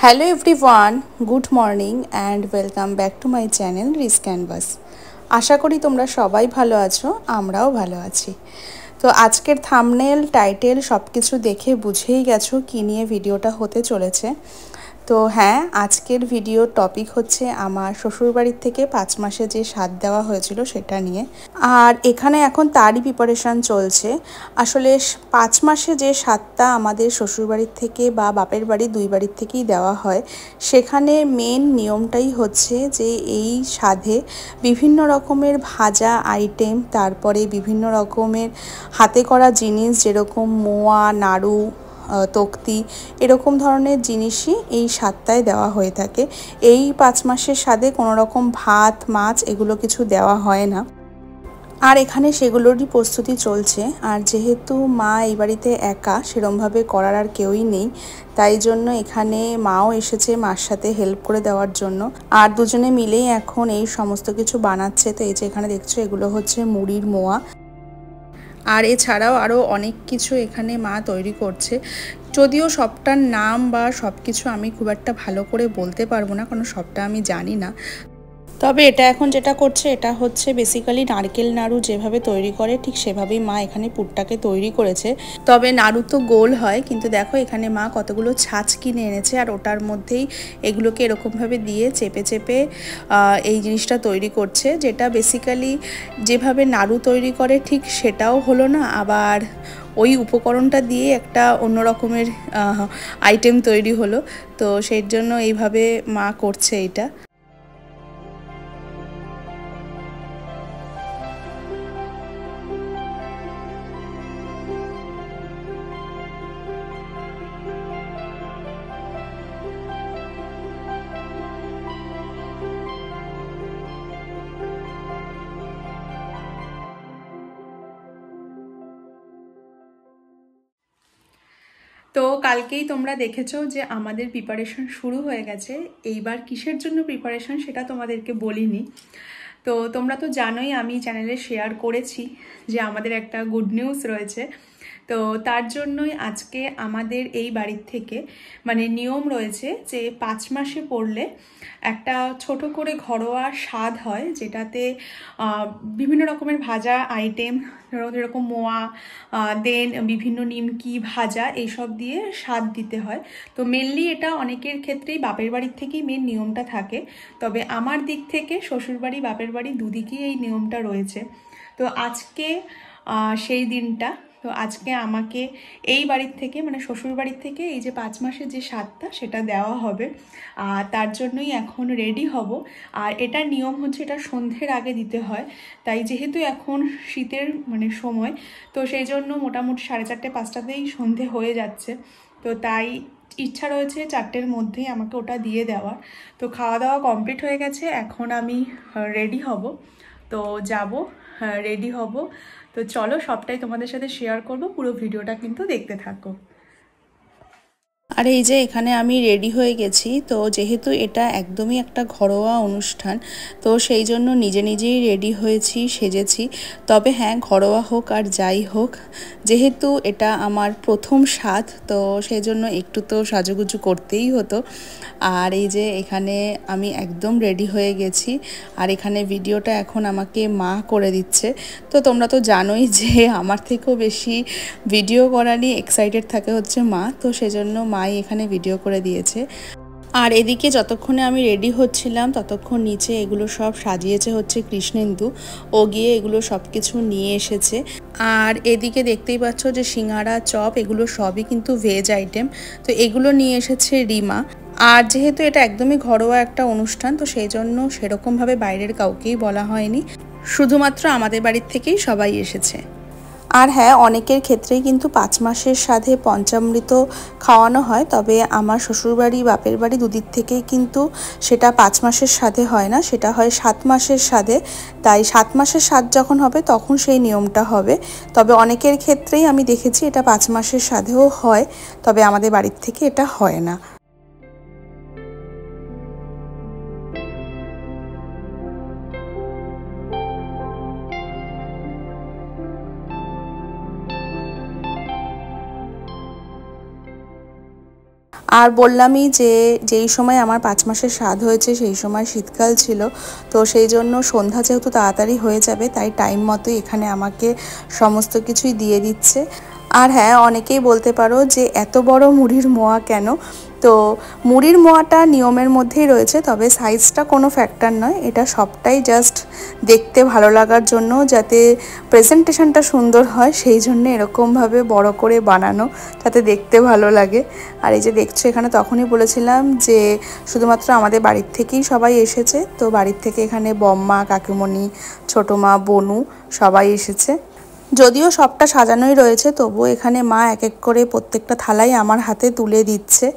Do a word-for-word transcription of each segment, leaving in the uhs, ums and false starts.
Hello everyone, good morning and welcome back to my channel Rees canvas. আশা করি তোমরা সবাই ভালো আছো, আমরাও ভালো আছি। তো আজকের থাম্বনেল, টাইটেল সব কিছু দেখে বুঝেই গেছো কী নিয়ে ভিডিওটা হতে চলেছে। তো হ্যাঁ, আজকের ভিডিওর টপিক হচ্ছে আমার শ্বশুরবাড়ির থেকে পাঁচ মাসে যে স্বাদ দেওয়া হয়েছিল সেটা নিয়ে। আর এখানে এখন তারই প্রিপারেশান চলছে। আসলে পাঁচ মাসে যে স্বাদটা আমাদের শ্বশুরবাড়ির থেকে বা বাপের বাড়ি দুই বাড়ির থেকেই দেওয়া হয়, সেখানে মেন নিয়মটাই হচ্ছে যে এই স্বাদে বিভিন্ন রকমের ভাজা আইটেম, তারপরে বিভিন্ন রকমের হাতে করা জিনিস যেরকম মোয়া, নাড়ু, তক্তি, এরকম ধরনের জিনিসই এই স্বাদটায় দেওয়া হয়ে থাকে। এই পাঁচ মাসের স্বাদে কোনো রকম ভাত, মাছ এগুলো কিছু দেওয়া হয় না। আর এখানে সেগুলোরই প্রস্তুতি চলছে। আর যেহেতু মা এই বাড়িতে একা, সেরমভাবে করার আর কেউই নেই, তাই জন্য এখানে মাও এসেছে মার সাথে হেল্প করে দেওয়ার জন্য। আর দুজনে মিলেই এখন এই সমস্ত কিছু বানাচ্ছে। তো এই যে এখানে দেখছো, এগুলো হচ্ছে মুড়ির মোয়া। আর এছাড়াও আরও অনেক কিছু এখানে মা তৈরি করছে, যদিও সবটার নাম বা সব কিছু আমি খুব একটা ভালো করে বলতে পারবো না, কারণ সবটা আমি জানি না। তবে এটা এখন যেটা করছে এটা হচ্ছে বেসিক্যালি নারকেল নাড়ু যেভাবে তৈরি করে ঠিক সেভাবেই মা এখানে পুরটাকে তৈরি করেছে। তবে নাড়ু তো গোল হয়, কিন্তু দেখো এখানে মা কতগুলো ছাঁচ কিনে এনেছে, আর ওটার মধ্যেই এগুলোকে এরকমভাবে দিয়ে চেপে চেপে এই জিনিসটা তৈরি করছে, যেটা বেসিক্যালি যেভাবে নাড়ু তৈরি করে ঠিক সেটাও হলো না, আবার ওই উপকরণটা দিয়ে একটা অন্য রকমের আইটেম তৈরি হলো। তো সেই জন্য এইভাবে মা করছে এটা। তো কালকেই তোমরা দেখেছো যে আমাদের প্রিপারেশন শুরু হয়ে গেছে। এইবার কিসের জন্য প্রিপারেশন সেটা তোমাদেরকে বলিনি। তো তোমরা তো জানোই, আমি চ্যানেলে শেয়ার করেছি যে আমাদের একটা গুড নিউজ রয়েছে। তো তার জন্যই আজকে আমাদের এই বাড়ির থেকে মানে নিয়ম রয়েছে যে পাঁচ মাসে পড়লে একটা ছোট করে ঘরোয়া স্বাদ হয়, যেটাতে বিভিন্ন রকমের ভাজা আইটেম, যেরকম মোয়া, দেন বিভিন্ন নিমকি ভাজা, এইসব দিয়ে স্বাদ দিতে হয়। তো মেনলি এটা অনেকের ক্ষেত্রেই বাপের বাড়ির থেকেই মেন নিয়মটা থাকে, তবে আমার দিক থেকে শ্বশুরবাড়ি বাপের বাড়ি দুদিকেই এই নিয়মটা রয়েছে। তো আজকে সেই দিনটা। তো আজকে আমাকে এই বাড়ির থেকে মানে শ্বশুর বাড়ির থেকে এই যে পাঁচ মাসের যে স্বাদটা সেটা দেওয়া হবে, আর তার জন্যই এখন রেডি হব। আর এটার নিয়ম হচ্ছে এটা সন্ধ্যের আগে দিতে হয়, তাই যেহেতু এখন শীতের মানে সময়, তো সেই জন্য মোটামুটি সাড়ে চারটে পাঁচটাতেই সন্ধে হয়ে যাচ্ছে। তো তাই ইচ্ছা রয়েছে চারটের মধ্যেই আমাকে ওটা দিয়ে দেওয়ার। তো খাওয়া দাওয়া কমপ্লিট হয়ে গেছে, এখন আমি রেডি হব। তো যাব, রেডি হব। তো চলো সবটাই তোমাদের সাথে শেয়ার করব, পুরো ভিডিওটা কিন্তু দেখতে থাকো। আর এই যে এখানে আমি রেডি হয়ে গেছি। তো যেহেতু এটা একদমই একটা ঘরোয়া অনুষ্ঠান, তো সেই জন্য নিজে নিজেই রেডি হয়েছি, সেজেছি। তবে হ্যাঁ, ঘরোয়া হোক আর যাই হোক, যেহেতু এটা আমার প্রথম স্বাদ, তো সেই জন্য একটু তো সাজুগুজু করতেই হতো। আর এই যে এখানে আমি একদম রেডি হয়ে গেছি, আর এখানে ভিডিওটা এখন আমাকে মা করে দিচ্ছে। তো তোমরা তো জানোই যে আমার থেকেও বেশি ভিডিও করা নিয়ে এক্সাইটেড থাকে হচ্ছে মা, তো সেজন্য মাই এখানে ভিডিও করে দিয়েছে। আর এদিকে যতক্ষণে আমি রেডি হচ্ছিলাম ততক্ষণ নিচে এগুলো সব সাজিয়েছে হচ্ছে কৃষ্ণেন্দু, ও গিয়ে এগুলো সব কিছু নিয়ে এসেছে। আর এদিকে দেখতেই পাচ্ছ যে সিঙ্গারা, চপ এগুলো সবই কিন্তু ভেজ আইটেম। তো এগুলো নিয়ে এসেছে রিমা। আর যেহেতু এটা একদমই ঘরোয়া একটা অনুষ্ঠান, তো সেই জন্য সেরকমভাবে বাইরের কাউকেই বলা হয়নি, শুধুমাত্র আমাদের বাড়ির থেকেই সবাই এসেছে। আর হ্যাঁ, অনেকের ক্ষেত্রেই কিন্তু পাঁচ মাসের স্বাদে পঞ্চামৃত খাওয়ানো হয়, তবে আমার শ্বশুরবাড়ি বাপের বাড়ি দুদিক থেকেই কিন্তু সেটা পাঁচ মাসের স্বাদে হয় না, সেটা হয় সাত মাসের স্বাদে। তাই সাত মাসের স্বাদ যখন হবে তখন সেই নিয়মটা হবে। তবে অনেকের ক্ষেত্রেই আমি দেখেছি এটা পাঁচ মাসের স্বাদেও হয়, তবে আমাদের বাড়ির থেকে এটা হয় না। আর বললামই যে যেই সময় আমার পাঁচ মাসের স্বাদ হয়েছে সেই সময় শীতকাল ছিল, তো সেই জন্য সন্ধ্যা যেহেতু তাড়াতাড়ি হয়ে যাবে তাই টাইম মতোই এখানে আমাকে সমস্ত কিছুই দিয়ে দিচ্ছে। আর হ্যাঁ, অনেকেই বলতে পারো যে এত বড় মুড়ির মোয়া কেন। তো মুড়ির মোয়াটা নিয়মের মধ্যেই রয়েছে, তবে সাইজটা কোনো ফ্যাক্টর নয়, এটা সবটাই জাস্ট দেখতে ভালো লাগার জন্য, যাতে প্রেজেন্টেশনটা সুন্দর হয় সেই জন্য এরকমভাবে বড় করে বানানো, যাতে দেখতে ভালো লাগে। আর এই যে দেখছো এখানে তখনই বলেছিলাম যে শুধুমাত্র আমাদের বাড়ির থেকেই সবাই এসেছে, তো বাড়ির থেকে এখানে বম্মা, কাকিমণি, ছোটো মা, বনু সবাই এসেছে। যদিও সবটা সাজানোই রয়েছে, তবুও এখানে মা এক এক করে প্রত্যেকটা থালাই আমার হাতে তুলে দিচ্ছে।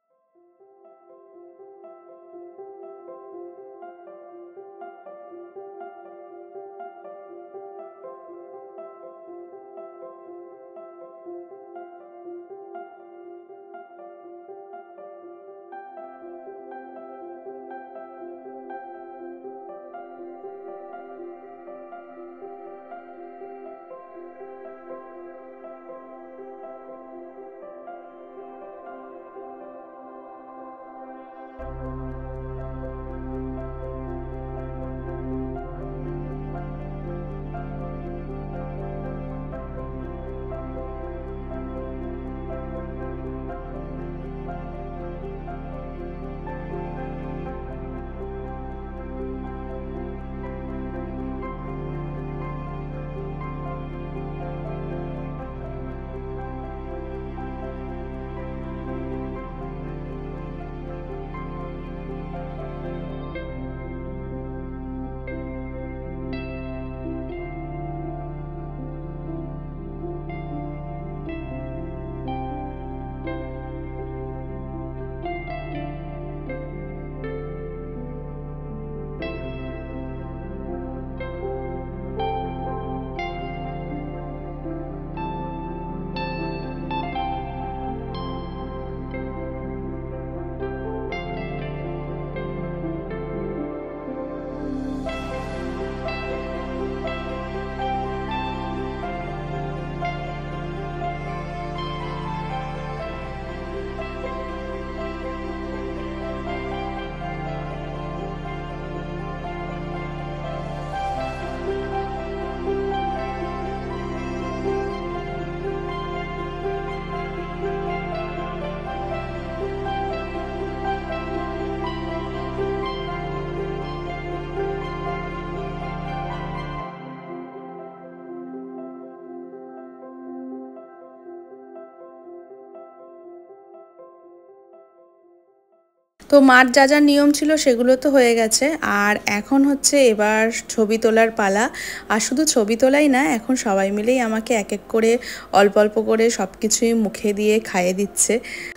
তো মার যা যা নিয়ম ছিল সেগুলো তো হয়ে গেছে, আর এখন হচ্ছে এবার ছবি তোলার পালা। আর শুধু ছবি তোলাই না, এখন সবাই মিলেই আমাকে এক এক করে অল্প অল্প করে সব কিছুই মুখে দিয়ে খাইয়ে দিচ্ছে।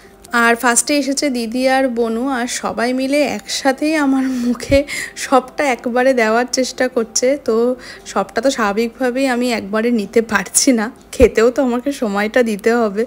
আর ফার্স্টে এসেছে দিদি আর বনু, আর সবাই মিলে একসাথেই আমার মুখে সবটা একবারে দেওয়ার চেষ্টা করছে। তো সবটা তো স্বাভাবিকভাবেই আমি একবারে নিতে পারছি না, খেতেও তো আমাকে সময়টা দিতে হবে।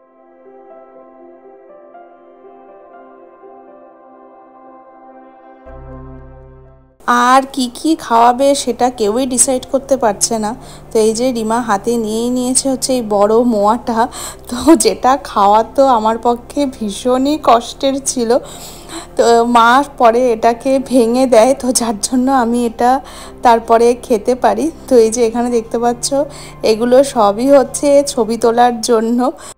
আর কি কি খাওয়াবে সেটা কেউই ডিসাইড করতে পারছে না। তো এই যে রিমা হাতে নিয়েই নিয়েছে হচ্ছে এই বড় মোয়াটা, তো যেটা খাওয়া তো আমার পক্ষে ভীষণই কষ্টের ছিল। তো মা পরে এটাকে ভেঙে দেয়, তো যার জন্য আমি এটা তারপরে খেতে পারি। তো এই যে এখানে দেখতে পাচ্ছ এগুলো সবই হচ্ছে ছবি তোলার জন্য।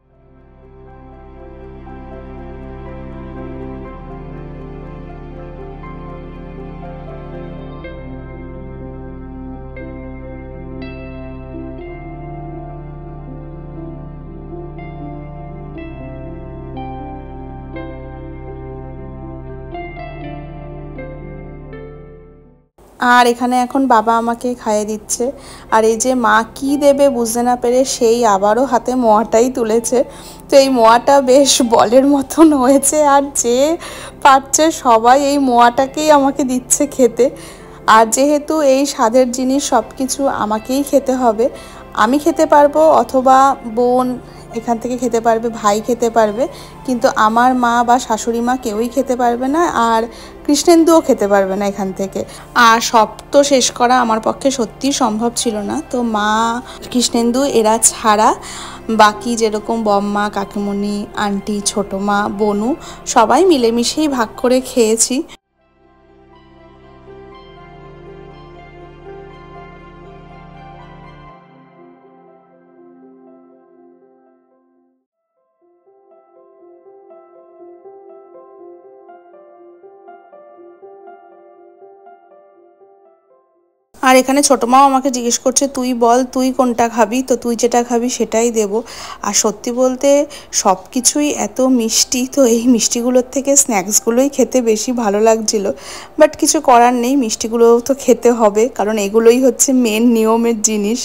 আর এখানে এখন বাবা আমাকে খাইয়ে দিচ্ছে। আর এই যে মা কি দেবে বুঝতে না পেরে সেই আবারও হাতে মোয়াটাই তুলেছে। তো এই মোয়াটা বেশ বলের মতন হয়েছে, আর যে পাচ্ছে সবাই এই মোয়াটাকেই আমাকে দিচ্ছে খেতে। আর যেহেতু এই স্বাদের জিনিস সব কিছু আমাকেই খেতে হবে, আমি খেতে পারবো অথবা বোন এখান থেকে খেতে পারবে, ভাই খেতে পারবে, কিন্তু আমার মা বা শাশুড়ি মা কেউই খেতে পারবে না, আর কৃষ্ণেন্দুও খেতে পারবে না এখান থেকে। আর সব তো শেষ করা আমার পক্ষে সত্যিই সম্ভব ছিল না, তো মা, কৃষ্ণেন্দু এরা ছাড়া বাকি যেরকম বম্মা, কাকিমণি, আন্টি, ছোটো মা, বনু সবাই মিলেমিশেই ভাগ করে খেয়েছি। আর এখানে ছোটো মাও আমাকে জিজ্ঞেস করছে তুই বল তুই কোনটা খাবি, তো তুই যেটা খাবি সেটাই দেব। আর সত্যি বলতে সব কিছুই এত মিষ্টি, তো এই মিষ্টিগুলোর থেকে স্ন্যাক্সগুলোই খেতে বেশি ভালো লাগছিল, বাট কিছু করার নেই, মিষ্টিগুলোও তো খেতে হবে, কারণ এগুলোই হচ্ছে মেন নিয়মের জিনিস।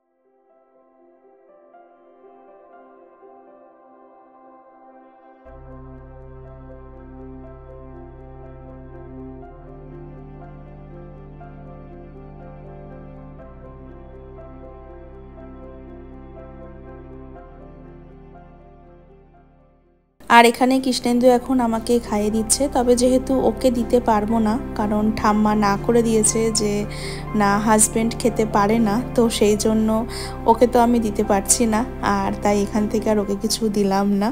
আর এখানে কৃষ্ণেন্দু এখন আমাকে খাইয়ে দিচ্ছে, তবে যেহেতু ওকে দিতে পারবো না, কারণ ঠাম্মা না করে দিয়েছে যে না হাজব্যান্ড খেতে পারে না, তো সেই জন্য ওকে তো আমি দিতে পারছি না, আর তাই এখান থেকে আর ওকে কিছু দিলাম না।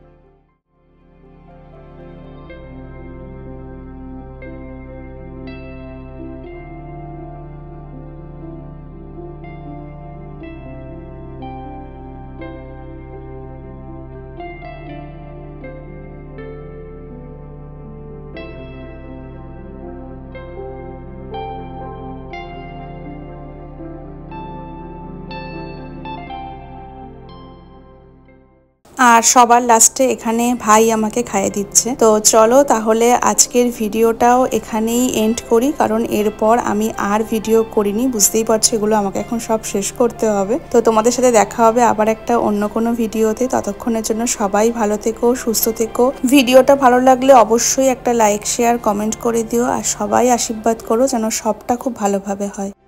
আর সবার লাস্টে এখানে ভাই আমাকে খাইয়ে দিচ্ছে। তো চলো তাহলে আজকের ভিডিওটাও এখানেই এন্ড করি, কারণ এরপর আমি আর ভিডিও করিনি, বুঝতেই পারছো এগুলো আমাকে এখন সব শেষ করতে হবে। তো তোমাদের সাথে দেখা হবে আবার একটা অন্য কোনো ভিডিওতে, ততক্ষণের জন্য সবাই ভালো থেকো, সুস্থ থেকো। ভিডিওটা ভালো লাগলে অবশ্যই একটা লাইক, শেয়ার, কমেন্ট করে দিও, আর সবাই আশীর্বাদ করো যেন সবটা খুব ভালোভাবে হয়।